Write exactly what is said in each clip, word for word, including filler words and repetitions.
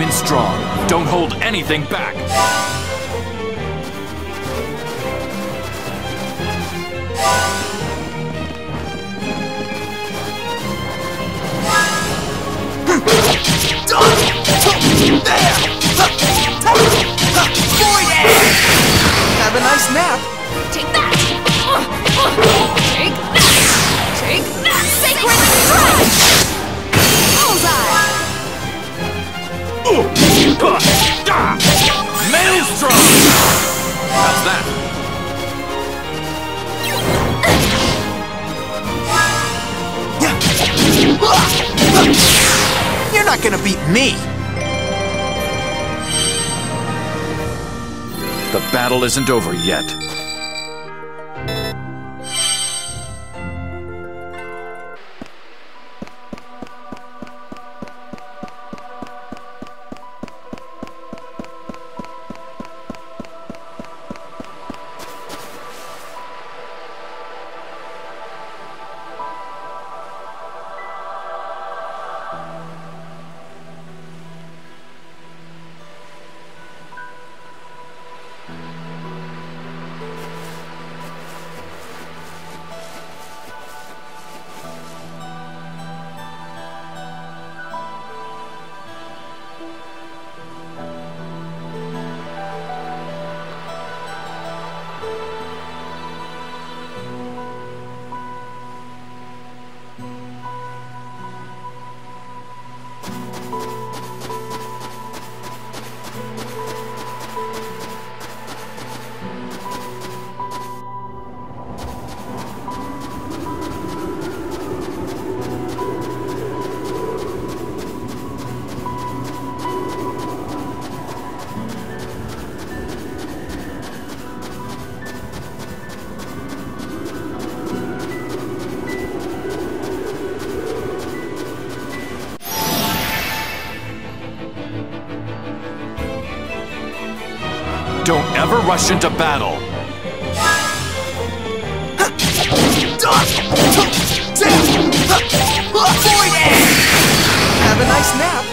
in strong. Don't hold anything back. Have a nice nap. Take that! Take that! Take that! Sacred strike! Bullseye! Maelstrom! How's that? You're not gonna beat me. The battle isn't over yet. Don't ever rush into battle. Have a nice nap.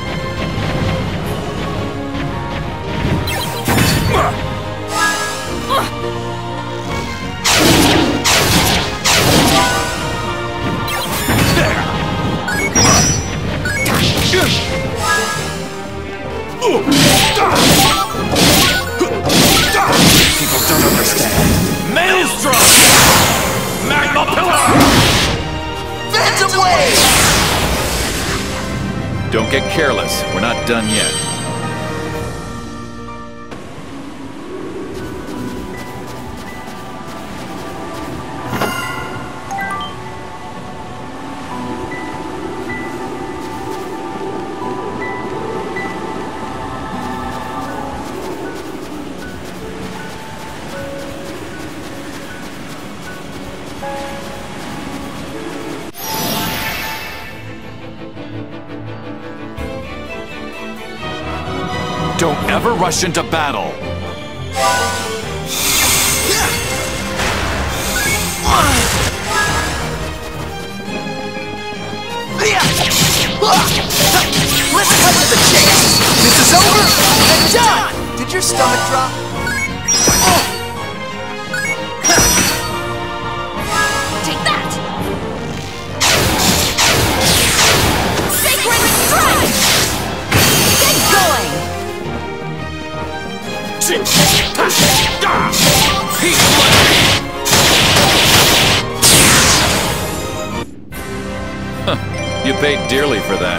People don't understand. Maelstrom! Magma Pillar! Phantom Wave! Don't get careless. We're not done yet. Don't ever rush into battle. Let's cut to the chase. This is over and done. Did your stomach drop? Take that! Sacred strike! Get going! Huh, you paid dearly for that.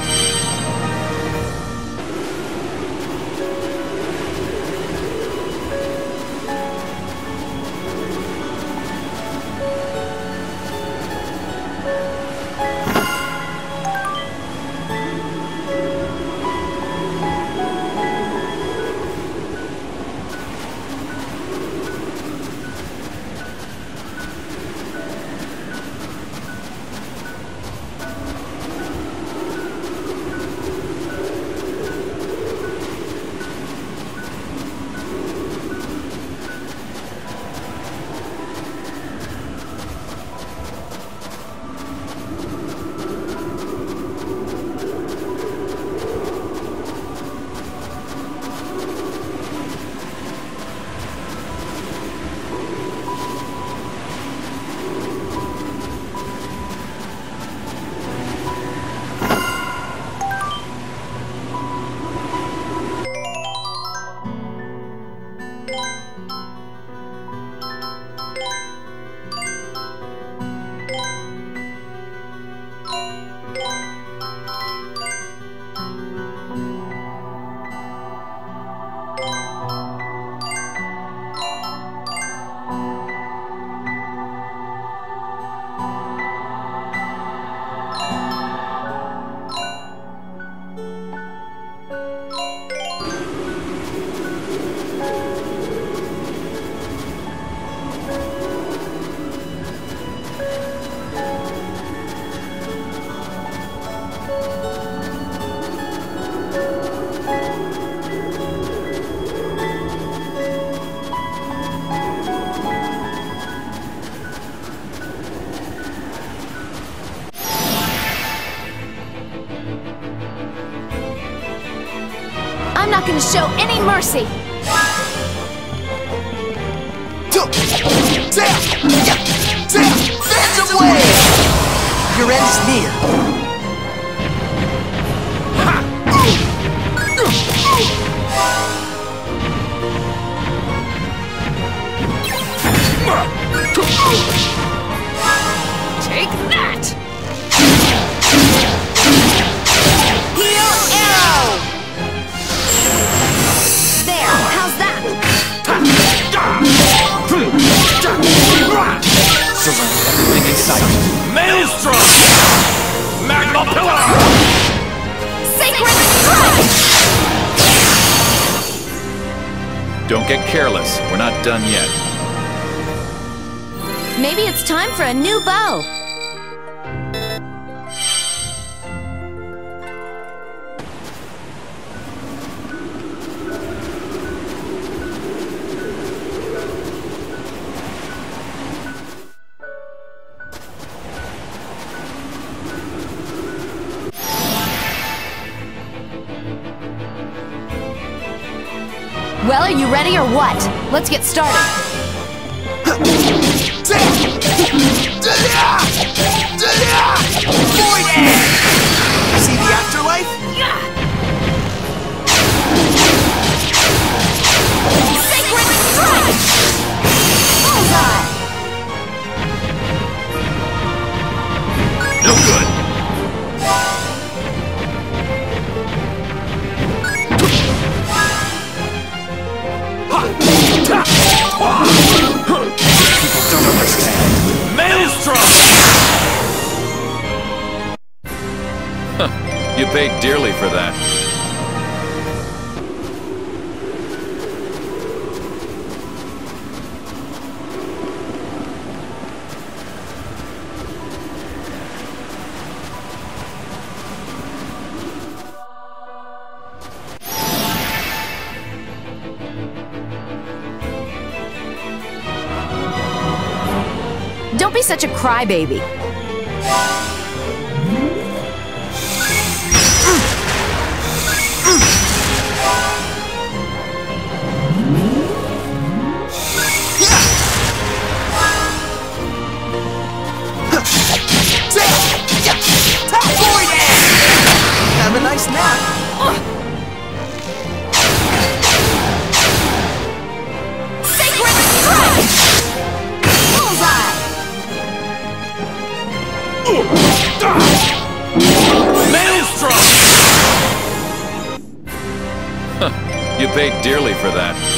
not gonna show any mercy! Phantom Wave! Your end is near. Take that! Heal arrow! There, how's that? Surround everything in sight. Maelstrom! Magma Pillar! Sacred Strike! Don't get careless. We're not done yet. Maybe it's time for a new bow. Well, are you ready or what? Let's get started. Void Egg! See the afterlife? Sacred Strike! Bullseye! No good. People don't understand. Maelstrom! Huh. You paid dearly for that. Don't be such a crybaby. Void Egg! Have a nice nap. Sacred Strike! Bullseye! Maelstrom! Huh. You paid dearly for that.